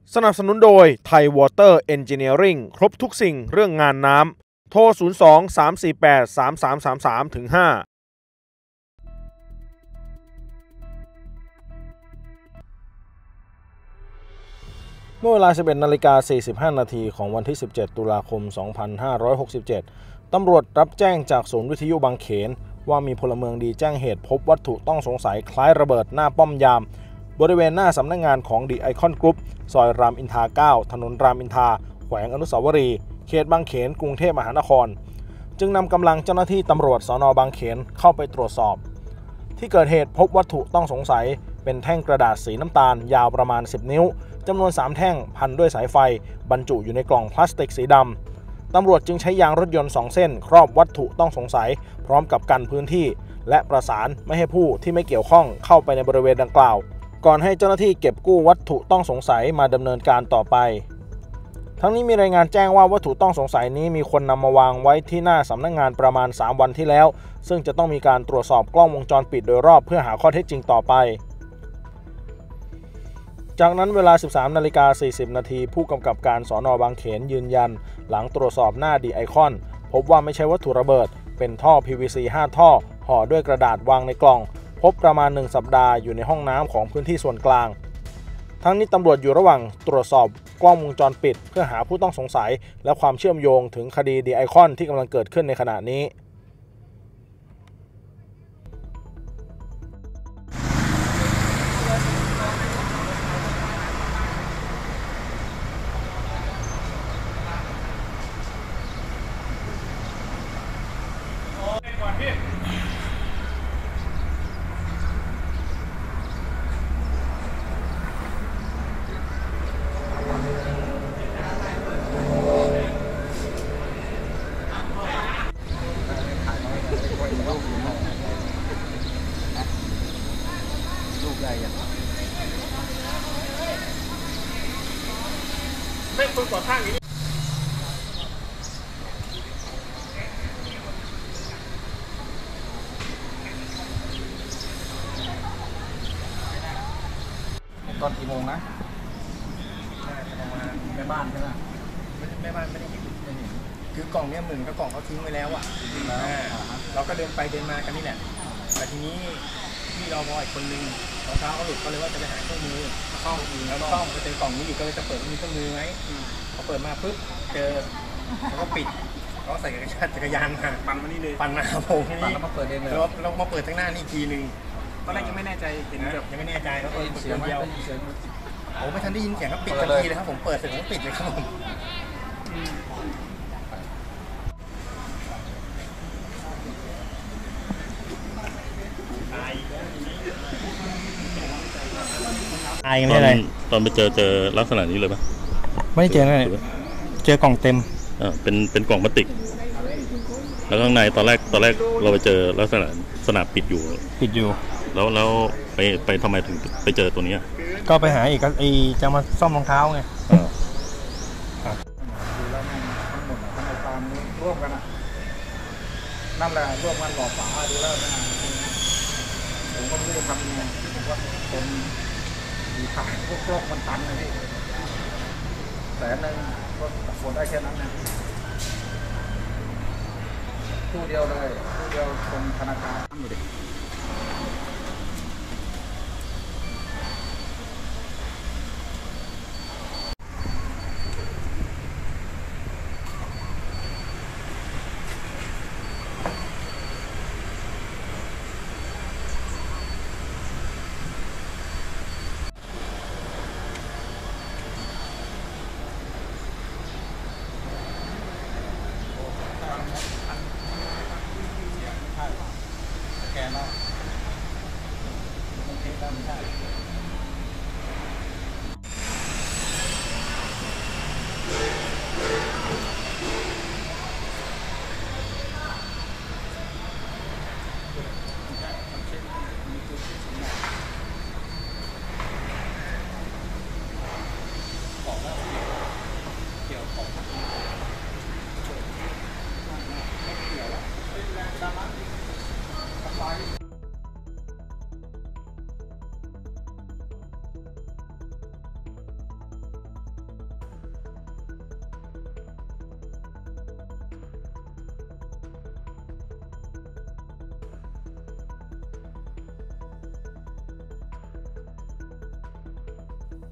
สนับสนุนโดยไทยวอเตอร์เอนจิเนียริ่งครบทุกสิ่งเรื่องงานน้ำโทร 02-348-3333-5 เมื่อเวลา 11:45 นาทีของวันที่ 17 ตุลาคม 2567 ตำรวจรับแจ้งจากศูนย์วิทยุบางเขนว่ามีพลเมืองดีแจ้งเหตุพบวัตถุต้องสงสัยคล้ายระเบิดหน้าป้อมยามบริเวณหน้าสำนักงานของดีไอคอนกรุ๊ปซอยรามอินทรา 9 ถนนรามอินทราแขวงอนุสาวรีย์เขตบางเขนกรุงเทพมหานครจึงนำกำลังเจ้าหน้าที่ตำรวจสน.บางเขนเข้าไปตรวจสอบที่เกิดเหตุพบวัตถุต้องสงสัยเป็นแท่งกระดาษสีน้ำตาลยาวประมาณ10นิ้วจำนวน3แท่งพันด้วยสายไฟบรรจุอยู่ในกล่องพลาสติกสีดำตำรวจจึงใช้ยางรถยนต์2เส้นครอบวัตถุต้องสงสัยพร้อมกับกันพื้นที่และประสานไม่ให้ผู้ที่ไม่เกี่ยวข้องเข้าไปในบริเวณดังกล่าวก่อนให้เจ้าหน้าที่เก็บกู้วัตถุต้องสงสัยมาดำเนินการต่อไปทั้งนี้มีรายงานแจ้งว่าวัตถุต้องสงสัยนี้มีคนนำมาวางไว้ที่หน้าสำนักงานประมาณ3วันที่แล้วซึ่งจะต้องมีการตรวจสอบกล้องวงจรปิดโดยรอบเพื่อหาข้อเท็จจริงต่อไปจากนั้นเวลา 13:40 นาทีผู้กำกับการสน.บางเขนยืนยันหลังตรวจสอบหน้าดีไอคอนพบว่าไม่ใช่วัตถุระเบิดเป็นท่อ PVC 5 ท่อห่อด้วยกระดาษวางในกล่องพบประมาณ1สัปดาห์อยู่ในห้องน้ำของพื้นที่ส่วนกลางทั้งนี้ตำรวจอยู่ระหว่างตรวจสอบกล้องวงจรปิดเพื่อหาผู้ต้องสงสัยและความเชื่อมโยงถึงคดีดีไอคอนที่กำลังเกิดขึ้นในขณะนี้ไม่คนก่อข้างนี้ตอนกี่โมงนะแม่บ้านใช่ไหมแม่บ้านไม่ได้เห็นคือกล่องเนี้ยเหมือนกับกล่องเขาทิ้งไว้แล้วอ่ะเราก็เดินไปเดินมากันนี่แหละแต่ทีนี้ที่เราพออีกคนนึงรองเท้าเขาหลุดก็เลยว่าจะไปหาเครื่องมือแล้วซ่อมก็เจอกล่องนี้อยู่ก็เลยจะเปิดมีเครื่องมือไหมพอเปิดมาปุ๊บเจอเขาก็ปิดเขาใส่จักรยานมาปั่นมานี่เลยปั่นมาผมนี่แล้วมาเปิดเองเลยแล้วมาเปิดทั้งหน้านี่ทีนึงตอนแรกยังไม่แน่ใจเห็นแบบยังไม่แน่ใจเขาเปิดเสียงเดียวโอ้ไม่ทันได้ยินเสียงก็ปิดทันทีเลยครับผมเปิดเสร็จก็ปิดเลยครับผมตอนไปเจอลักษณะนี้เลยปะไม่เจอเลยเจอกล่องเต็มเป็นกล่องพลาสติกแล้วข้างในตอนแรกเราไปเจอลักษณะสนามปิดอยู่แล้วไปทำไมถึงไปเจอตัวนี้ก็ไปหาอีกจะมาซ่อมรองเท้าไงดูแล้วทั้งหมดทั้งความร่วมกันนั่นแหละร่วมกันหล่อฝาดูแล้วผมก็ไม่รู้จะทำยังไงผมว่าคนมีขายพวกกล้องมันตันนะพี่100,000ก็ฝนได้แค่นั้นนะตู้เดียวเลยตู้เดียวตรงธนาคารอยู่ดิ